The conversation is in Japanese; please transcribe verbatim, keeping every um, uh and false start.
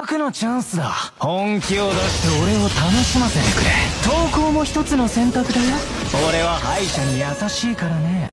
躍のチャンスだ。本気を出して俺を楽しませてくれ。投稿も一つの選択だよ。俺は敗者に優しいからね。